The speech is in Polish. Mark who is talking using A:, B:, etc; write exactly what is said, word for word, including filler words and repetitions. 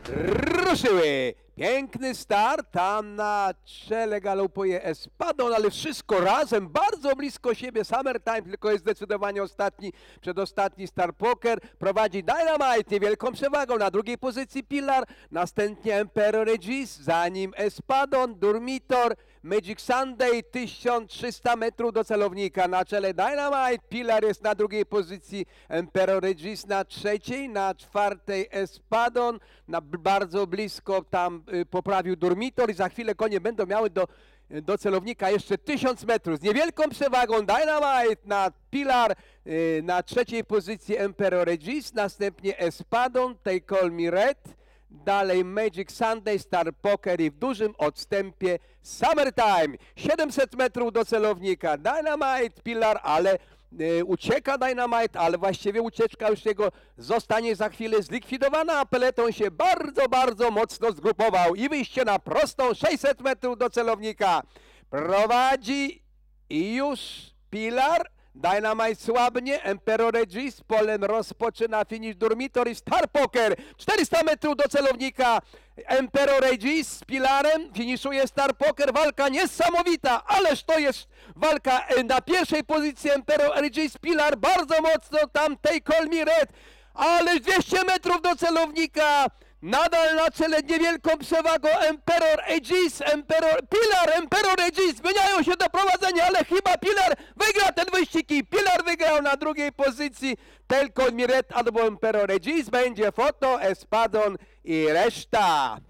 A: ruszyły. Piękny start, tam na czele galopuje Espadon, ale wszystko razem, bardzo blisko siebie. Summertime tylko jest zdecydowanie ostatni, przedostatni Star Poker. Prowadzi Dynamite niewielką przewagą, na drugiej pozycji Pilar, następnie Emperor Regis, za nim Espadon, Durmitor, Magic Sunday, tysiąc trzysta metrów do celownika. Na czele Dynamite, Pilar jest na drugiej pozycji, Emperor Regis na trzeciej, na czwartej Espadon, na bardzo blisko tam y, poprawił Durmitor i za chwilę konie będą miały do, do celownika jeszcze tysiąc metrów. Z niewielką przewagą Dynamite na Pilar, y, na trzeciej pozycji Emperor Regis, następnie Espadon, Take Call Me Red, dalej Magic Sunday, Star Poker i w dużym odstępie Summertime. siedemset metrów do celownika. Dynamite, Pilar, ale y, ucieka Dynamite, ale właściwie ucieczka już jego zostanie za chwilę zlikwidowana, a peleton się bardzo, bardzo mocno zgrupował i wyjście na prostą sześćset metrów do celownika. Prowadzi i już Pilar. Dynamite słabnie, Emperor Regis, polem rozpoczyna finish Durmitor i Star Poker. czterysta metrów do celownika. Emperor Regis z Pilarem, finiszuje Star Poker. Walka niesamowita, ależ to jest walka na pierwszej pozycji Emperor Regis, Pilar bardzo mocno tam Take Call Me Red. Ale dwieście metrów do celownika. Nadal na czele niewielką przewagą Emperor Regis, Emperor Pilar, Emperor Regis zmieniają się do prowadzenia, ale chyba Pilar wygra ten wyścig i Pilar wygrał na drugiej pozycji. Take Call Me Red albo Emperor Regis, będzie foto, Espadon i reszta.